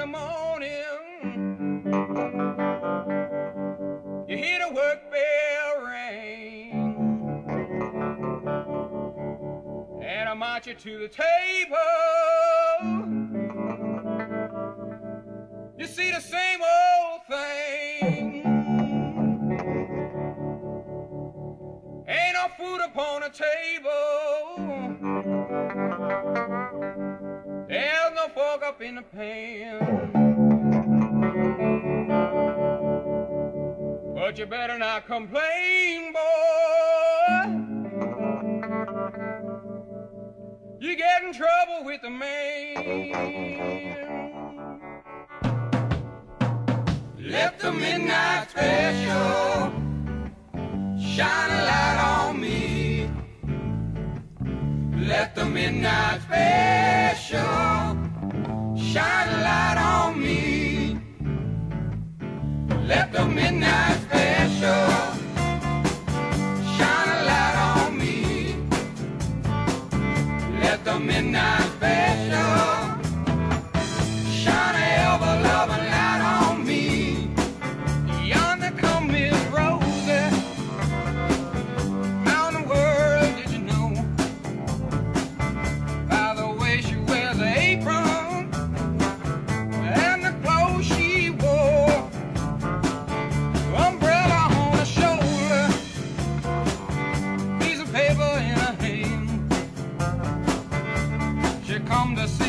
the morning, you hear the work bell ring, and I march you to the table. You see the same old thing. Ain't no food upon the table. There's no fork up in the pan. But you better not complain, boy. You get in trouble with the man. Let the midnight special shine a light on me. Let the midnight special shine a light on me. Let the midnight special shine a light on me. Let the midnight special shine a ever-loving light on me. Yonder come Miss Rosie. How in the world did you know? By the way she wears an apron and the clothes she wore. Umbrella on her shoulder, piece of paper in her hand. She come to see